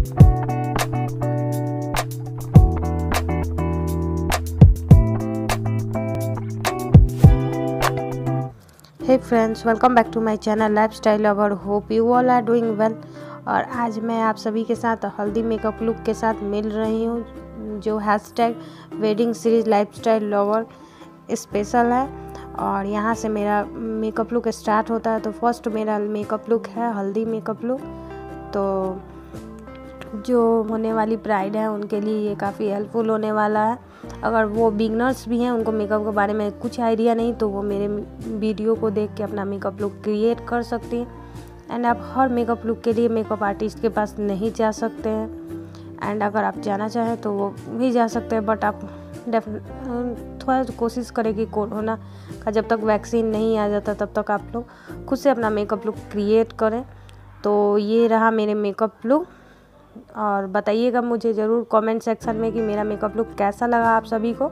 Hey friends, welcome back to my channel lifestyle lover. Hope you all are doing well. और आज मैं आप सभी के साथ हल्दी मेकअप लुक के साथ मिल रही हूँ, जो hashtag wedding series lifestyle lover special है। और यहाँ से मेरा मेकअप लुक स्टार्ट होता है। तो फर्स्ट मेरा मेकअप लुक है हल्दी मेकअप लुक। तो जो होने वाली ब्राइड है उनके लिए ये काफ़ी हेल्पफुल होने वाला है। अगर वो बिगनर्स भी हैं, उनको मेकअप के बारे में कुछ आइडिया नहीं, तो वो मेरे वीडियो को देख के अपना मेकअप लुक क्रिएट कर सकती हैं। एंड आप हर मेकअप लुक के लिए मेकअप आर्टिस्ट के पास नहीं जा सकते हैं। एंड अगर आप जाना चाहें तो वो भी जा सकते हैं, बट आप थोड़ा कोशिश करें कि कोरोना का जब तक वैक्सीन नहीं आ जाता तब तक आप लोग खुद से अपना मेकअप लुक क्रिएट करें। तो ये रहा मेरे मेकअप लुक। और बताइएगा मुझे ज़रूर कमेंट सेक्शन में कि मेरा मेकअप लुक कैसा लगा आप सभी को।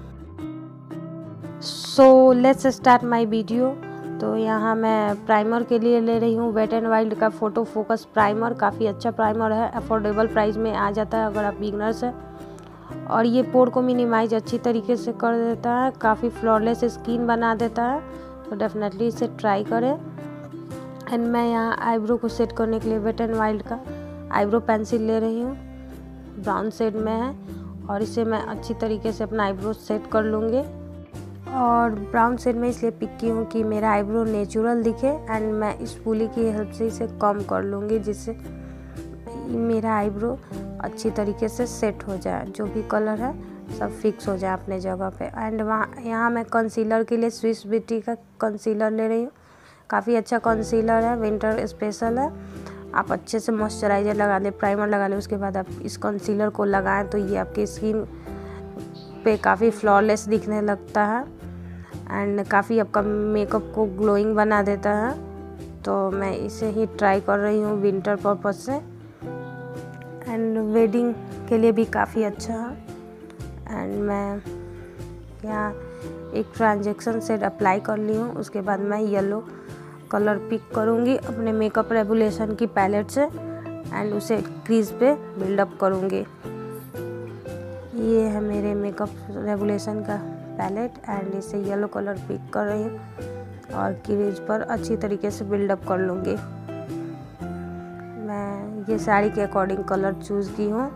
So let's start my video. तो यहाँ मैं प्राइमर के लिए ले रही हूँ वेट एंड वाइल्ड का फोटो फोकस प्राइमर। काफ़ी अच्छा प्राइमर है, अफोर्डेबल प्राइस में आ जाता है अगर आप बिगनर्स हैं। और ये पोर को मिनिमाइज अच्छी तरीके से कर देता है, काफ़ी फ्लॉलेस स्किन बना देता है। तो डेफिनेटली इसे ट्राई करें। एंड मैं यहाँ आईब्रो को सेट करने के लिए वेट एंड वाइल्ड का आईब्रो पेंसिल ले रही हूँ, ब्राउन शेड में है। और इसे मैं अच्छी तरीके से अपना आईब्रो सेट कर लूँगी। और ब्राउन शेड में इसलिए पिक की हूँ कि मेरा आईब्रो नेचुरल दिखे। एंड मैं इस पुली की हेल्प से इसे कम कर लूँगी, जिससे मेरा आईब्रो अच्छी तरीके से सेट हो जाए, जो भी कलर है सब फिक्स हो जाए अपने जगह पे। एंड यहाँ मैं कंसीलर के लिए स्विस ब्यूटी का कंसीलर ले रही हूँ। काफ़ी अच्छा कंसीलर है, विंटर स्पेशल है। आप अच्छे से मॉइस्चराइज़र लगा लें, प्राइमर लगा लें, उसके बाद आप इस कंसीलर को लगाएं तो ये आपकी स्किन पे काफ़ी फ्लॉलेस दिखने लगता है। एंड काफ़ी आपका मेकअप को ग्लोइंग बना देता है। तो मैं इसे ही ट्राई कर रही हूँ विंटर पर्पज से। एंड वेडिंग के लिए भी काफ़ी अच्छा है। एंड मैं यहाँ एक ट्रांजेक्शन सेट अप्लाई कर ली हूँ। उसके बाद मैं येलो कलर पिक करूँगी अपने मेकअप रेवोल्यूशन की पैलेट से एंड उसे क्रीज पे बिल्डअप करूँगी। ये है मेरे मेकअप रेवोल्यूशन का पैलेट एंड इसे येलो कलर पिक कर रही हूँ और क्रीज पर अच्छी तरीके से बिल्डअप कर लूँगी। मैं ये साड़ी के अकॉर्डिंग कलर चूज़ की हूँ।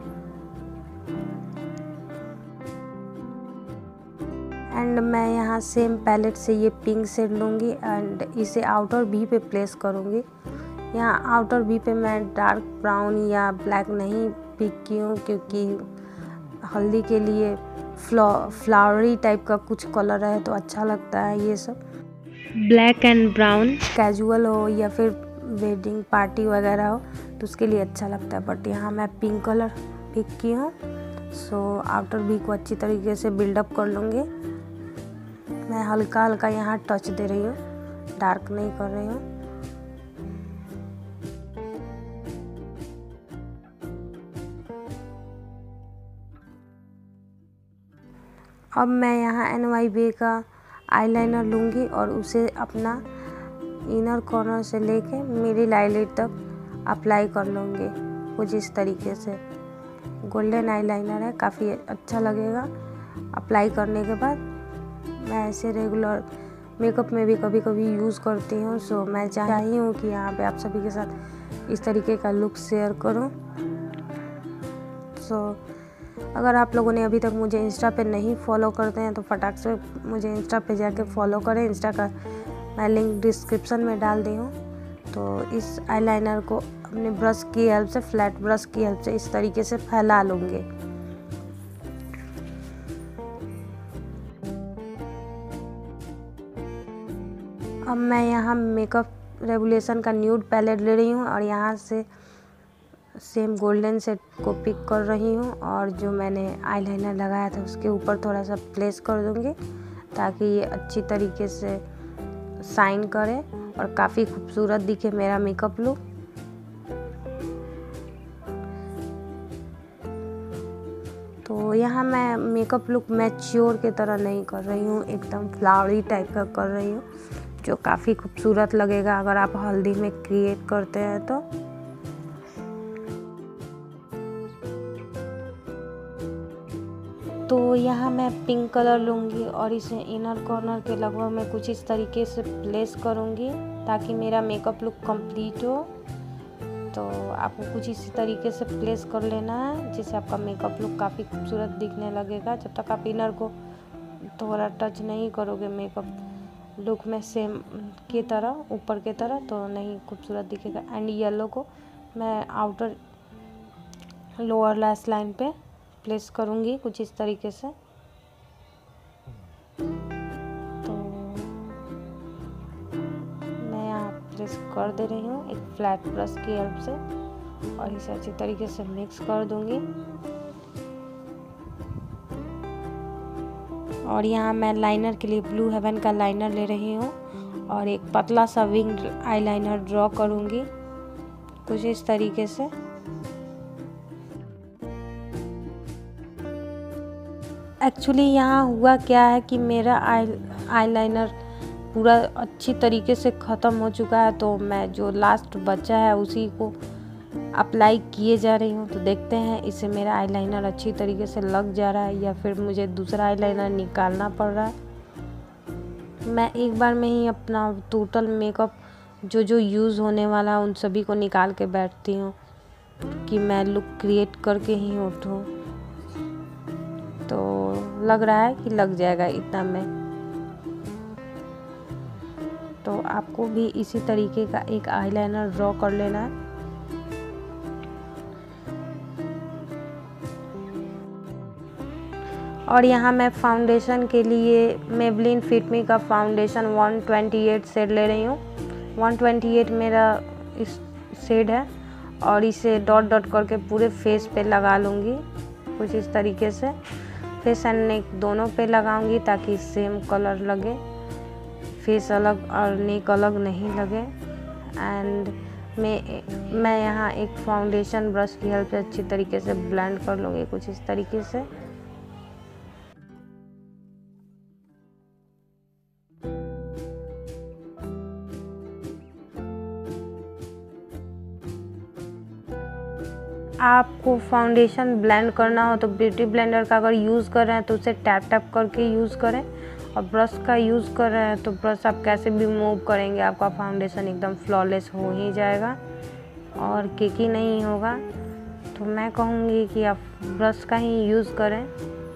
एंड मैं यहाँ सेम पैलेट से ये पिंक शेड लूँगी एंड इसे आउटर भी पे प्लेस करूँगी। यहाँ आउटर भी पे मैं डार्क ब्राउन या ब्लैक नहीं पिक की हूँ, क्योंकि हल्दी के लिए फ्लावरी टाइप का कुछ कलर है तो अच्छा लगता है। ये सब ब्लैक एंड ब्राउन कैजुअल हो या फिर वेडिंग पार्टी वगैरह हो तो उसके लिए अच्छा लगता है। बट यहाँ मैं पिंक कलर पिक की हूँ। सो आउटर भी को अच्छी तरीके से बिल्डअप कर लूँगी। मैं हल्का हल्का यहाँ टच दे रही हूँ, डार्क नहीं कर रही हूँ। अब मैं यहाँ NYB का आईलाइनर लूँगी और उसे अपना इनर कॉर्नर से लेके मिडिल आईलिड तक अप्लाई कर लूँगी कुछ इस तरीके से। गोल्डन आईलाइनर है, काफ़ी अच्छा लगेगा अप्लाई करने के बाद। मैं ऐसे रेगुलर मेकअप में भी कभी कभी यूज़ करती हूँ। सो मैं चाहती हूँ कि यहाँ पे आप सभी के साथ इस तरीके का लुक शेयर करूँ। सो अगर आप लोगों ने अभी तक मुझे इंस्टा पे नहीं फॉलो करते हैं तो फटाक से मुझे इंस्टा पे जाके फॉलो करें। इंस्टा का मैं लिंक डिस्क्रिप्शन में डाल दी हूँ। तो इस आईलाइनर को अपने ब्रश की हेल्प से, फ्लैट ब्रश की हेल्प से इस तरीके से फैला लूँगी। अब मैं यहाँ मेकअप रेवोल्यूशन का न्यूड पैलेट ले रही हूँ और यहाँ से सेम गोल्डन सेट को पिक कर रही हूँ और जो मैंने आईलाइनर लगाया था उसके ऊपर थोड़ा सा प्लेस कर दूँगी ताकि ये अच्छी तरीके से शाइन करे और काफ़ी खूबसूरत दिखे मेरा मेकअप लुक। तो यहाँ मैं मेकअप लुक मैच्योर के तरह नहीं कर रही हूँ, एकदम फ्लावरी टाइप का कर रही हूँ, जो काफ़ी खूबसूरत लगेगा अगर आप हल्दी में क्रिएट करते हैं तो। तो यहाँ मैं पिंक कलर लूँगी और इसे इनर कॉर्नर के लगभग मैं कुछ इस तरीके से प्लेस करूँगी ताकि मेरा मेकअप लुक कंप्लीट हो। तो आपको कुछ इसी तरीके से प्लेस कर लेना है जिससे आपका मेकअप लुक काफ़ी खूबसूरत दिखने लगेगा। जब तक आप इनर को थोड़ा टच नहीं करोगे मेकअप लुक में सेम की तरह ऊपर की तरह तो नहीं खूबसूरत दिखेगा। एंड येलो को मैं आउटर लोअर लैश लाइन पे प्लेस करूँगी कुछ इस तरीके से। तो मैं यहाँ प्लेस कर दे रही हूँ एक फ्लैट ब्रश की हेल्प से और इसे अच्छी तरीके से मिक्स कर दूँगी। और यहाँ मैं लाइनर के लिए ब्लू हेवन का लाइनर ले रही हूँ और एक पतला सा विंग आईलाइनर ड्रॉ करूँगी कुछ इस तरीके से। एक्चुअली यहाँ हुआ क्या है कि मेरा आईलाइनर पूरा अच्छी तरीके से ख़त्म हो चुका है, तो मैं जो लास्ट बचा है उसी को अप्लाई किए जा रही हूँ। तो देखते हैं इससे मेरा आईलाइनर अच्छी तरीके से लग जा रहा है या फिर मुझे दूसरा आईलाइनर निकालना पड़ रहा है। मैं एक बार में ही अपना टोटल मेकअप जो यूज़ होने वाला है उन सभी को निकाल के बैठती हूँ कि मैं लुक क्रिएट करके ही उठूँ। तो लग रहा है कि लग जाएगा इतना में। तो आपको भी इसी तरीके का एक आईलाइनर ड्रॉ कर लेना है। और यहाँ मैं फाउंडेशन के लिए मेबलिन फिट मी का फाउंडेशन 128 शेड ले रही हूँ। 128 मेरा इस शेड है और इसे डॉट डॉट करके पूरे फेस पे लगा लूँगी कुछ इस तरीके से। फेस एंड नेक दोनों पे लगाऊंगी ताकि सेम कलर लगे, फेस अलग और नेक अलग नहीं लगे। एंड मैं यहाँ एक फाउंडेशन ब्रश की हेल्प से अच्छी तरीके से ब्लेंड कर लूँगी कुछ इस तरीके से। आपको फाउंडेशन ब्लेंड करना हो तो ब्यूटी ब्लेंडर का अगर यूज़ कर रहे हैं तो उसे टैप टैप करके यूज़ करें, और ब्रश का यूज़ कर रहे हैं तो ब्रश आप कैसे भी मूव करेंगे आपका फाउंडेशन एकदम फ्लॉलेस हो ही जाएगा और केकी नहीं होगा। तो मैं कहूँगी कि आप ब्रश का ही यूज़ करें।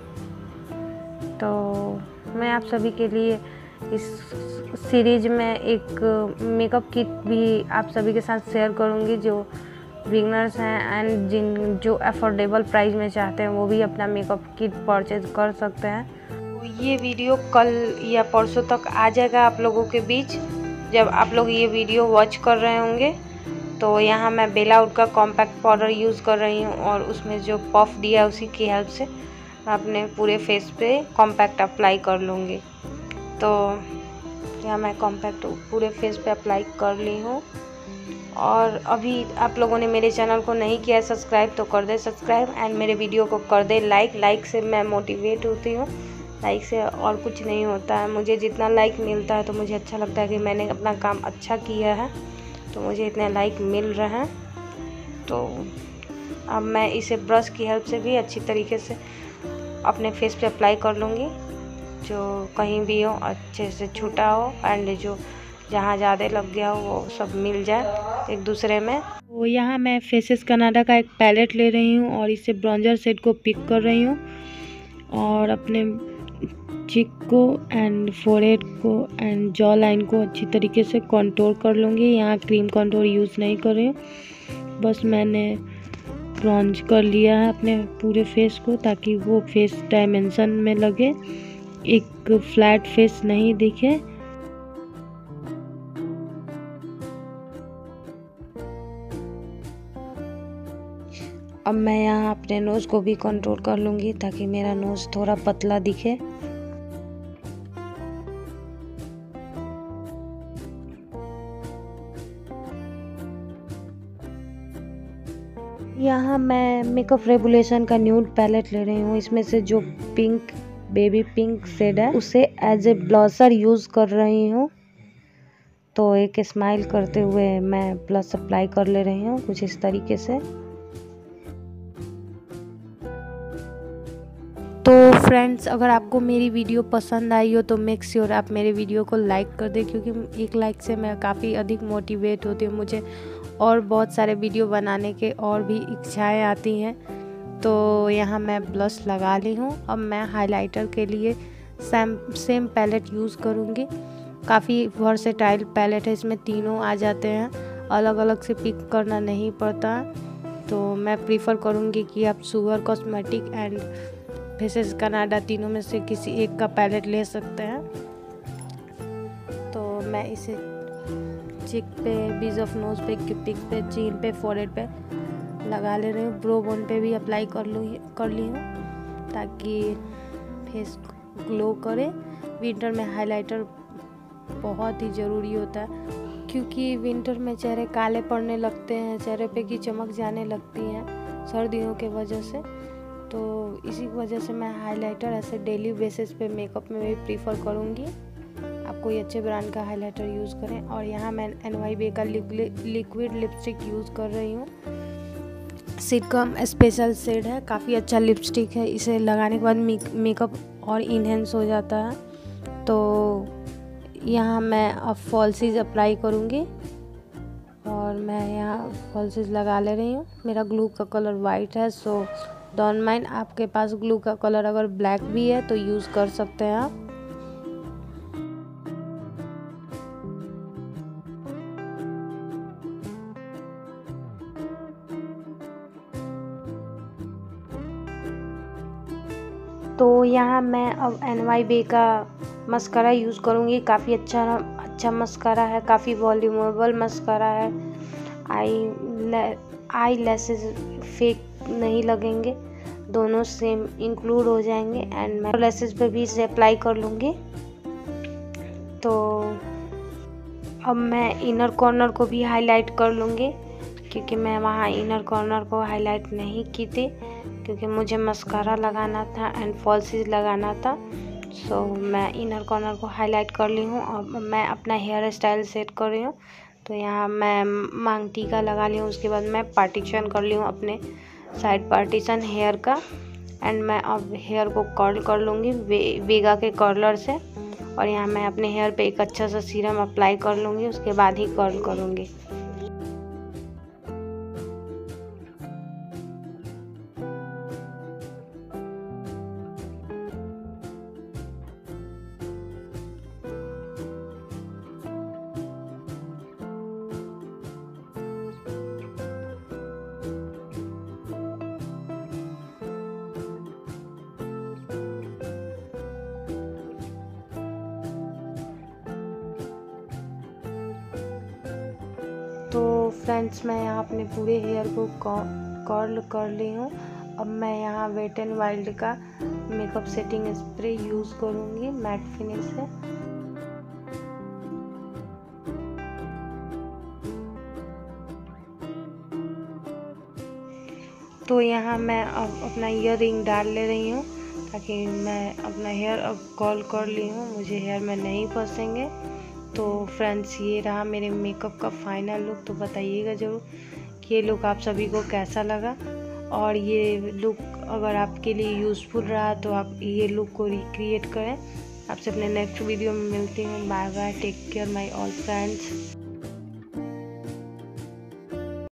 तो मैं आप सभी के लिए इस सीरीज में एक मेकअप किट भी आप सभी के साथ शेयर करूँगी जो बिगनर्स हैं एंड जो अफोर्डेबल प्राइस में चाहते हैं वो भी अपना मेकअप किट परचेज कर सकते हैं। तो ये वीडियो कल या परसों तक आ जाएगा आप लोगों के बीच जब आप लोग ये वीडियो वॉच कर रहे होंगे। तो यहाँ मैं बेला वुड का कॉम्पैक्ट पाउडर यूज़ कर रही हूँ और उसमें जो पफ दिया उसी की हेल्प से मैं अपने पूरे फेस पे कॉम्पैक्ट अप्लाई कर लूँगी। तो यहाँ मैं कॉम्पैक्ट पूरे फेस पे अप्लाई कर ली हूँ। और अभी आप लोगों ने मेरे चैनल को नहीं किया है सब्सक्राइब तो कर दे सब्सक्राइब एंड मेरे वीडियो को कर दे लाइक से मैं मोटिवेट होती हूँ। लाइक से और कुछ नहीं होता है, मुझे जितना लाइक मिलता है तो मुझे अच्छा लगता है कि मैंने अपना काम अच्छा किया है, तो मुझे इतने लाइक मिल रहे हैं। तो अब मैं इसे ब्रश की हेल्प से भी अच्छी तरीके से अपने फेस पे अप्लाई कर लूँगी, जो कहीं भी हो अच्छे से छूटा हो एंड जो जहाँ ज़्यादा लग गया हो वो सब मिल जाए एक दूसरे में। तो यहाँ मैं फेसेस कनाडा का एक पैलेट ले रही हूँ और इससे ब्रॉन्जर शेड को पिक कर रही हूँ और अपने चिक को एंड फोरहेड को एंड जॉ लाइन को अच्छी तरीके से कंटूर कर लूँगी। यहाँ क्रीम कंटूर यूज़ नहीं कर रही हूँ, बस मैंने ब्रॉन्ज कर लिया है अपने पूरे फेस को ताकि वो फेस डायमेंशन में लगे, एक फ्लैट फेस नहीं दिखे। अब मैं यहाँ अपने नोज़ को भी कंट्रोल कर लूँगी ताकि मेरा नोज़ थोड़ा पतला दिखे। यहाँ मैं मेकअप रेवोल्यूशन का न्यूड पैलेट ले रही हूँ। इसमें से जो पिंक बेबी पिंक शेड है उसे एज ए ब्लशर यूज़ कर रही हूँ। तो एक स्माइल करते हुए मैं ब्लश अप्लाई कर ले रही हूँ कुछ इस तरीके से। तो फ्रेंड्स, अगर आपको मेरी वीडियो पसंद आई हो तो मेक श्योर आप मेरे वीडियो को लाइक कर दें, क्योंकि एक लाइक से मैं काफ़ी अधिक मोटिवेट होती हूँ, मुझे और बहुत सारे वीडियो बनाने के और भी इच्छाएं आती हैं। तो यहाँ मैं ब्लश लगा ली हूँ। अब मैं हाइलाइटर के लिए सेम पैलेट यूज़ करूँगी। काफ़ी वर्सेटाइल पैलेट है, इसमें तीनों आ जाते हैं, अलग अलग से पिक करना नहीं पड़ता। तो मैं प्रीफर करूँगी कि आप Sugar cosmetic and Faces Canada तीनों में से किसी एक का पैलेट ले सकते हैं। तो मैं इसे चिक पे, बीज ऑफ नोज पे, क्यूपिक पे, चीन पे, फोरहेड पे लगा ले रही हूँ। ब्रो बोन पे भी अप्लाई कर ली हूँ ताकि फेस ग्लो करे। विंटर में हाइलाइटर बहुत ही ज़रूरी होता है, क्योंकि विंटर में चेहरे काले पड़ने लगते हैं, चेहरे पे की चमक जाने लगती हैं सर्दियों के वजह से। तो इसी वजह से मैं हाइलाइटर ऐसे डेली बेसिस पे मेकअप में भी प्रीफर करूँगी। आप कोई अच्छे ब्रांड का हाइलाइटर यूज़ करें। और यहाँ मैं NYB का लिक्विड लिपस्टिक यूज़ कर रही हूँ। सिटकम स्पेशल शेड है, काफ़ी अच्छा लिपस्टिक है। इसे लगाने के बाद मेकअप और इन्हेंस हो जाता है। तो यहाँ मैं अब फॉल्सीज अप्लाई करूँगी और मैं यहाँ फॉल्सीज लगा ले रही हूँ। मेरा ग्लू का कलर वाइट है, सो डोंट माइंड। आपके पास ग्लू का कलर अगर ब्लैक भी है तो यूज़ कर सकते हैं आप। तो यहाँ मैं अब NYB का मस्कारा यूज़ करूँगी। काफ़ी अच्छा मस्कारा है, काफ़ी वॉल्यूमेबल मस्कारा है। आई लैसेस फेक नहीं लगेंगे, दोनों सेम इंक्लूड हो जाएंगे। एंड मैं लैसेस पे भी इसे अप्लाई कर लूँगी। तो अब मैं इनर कॉर्नर को भी हाईलाइट कर लूँगी, क्योंकि मैं वहाँ इनर कॉर्नर को हाईलाइट नहीं की थी, क्योंकि मुझे मस्कारा लगाना था एंड फॉल्सीज लगाना था। सो मैं इनर कॉर्नर को हाईलाइट कर ली हूँ। अब मैं अपना हेयर स्टाइल सेट कर रही हूँ। तो यहाँ मैं मांग टीका लगा ली हूँ। उसके बाद मैं पार्टीशन कर ली हूँ अपने साइड पार्टीशन हेयर का। एंड मैं अब हेयर को कर्ल कर लूँगी वेगा के कर्लर से। और यहाँ मैं अपने हेयर पे एक अच्छा सा सीरम अप्लाई कर लूँगी, उसके बाद ही कर्ल करूँगी। तो फ्रेंड्स, मैं यहाँ अपने पूरे हेयर को कर्ल कर ली हूँ। अब मैं यहाँ वेट एंड वाइल्ड का मेकअप सेटिंग स्प्रे यूज़ करूँगी मैट फिनिश से। तो यहाँ मैं अब अपना ईयर रिंग डाल ले रही हूँ, ताकि मैं अपना हेयर अब कर्ल कर ली हूँ, मुझे हेयर में नहीं फंसेंगे। तो फ्रेंड्स, ये रहा मेरे मेकअप का फाइनल लुक। तो बताइएगा ज़रूर कि ये लुक आप सभी को कैसा लगा, और ये लुक अगर आपके लिए यूज़फुल रहा तो आप ये लुक को रिक्रिएट करें। आपसे अपने नेक्स्ट वीडियो में मिलती हूँ। Bye bye, take care my all friends.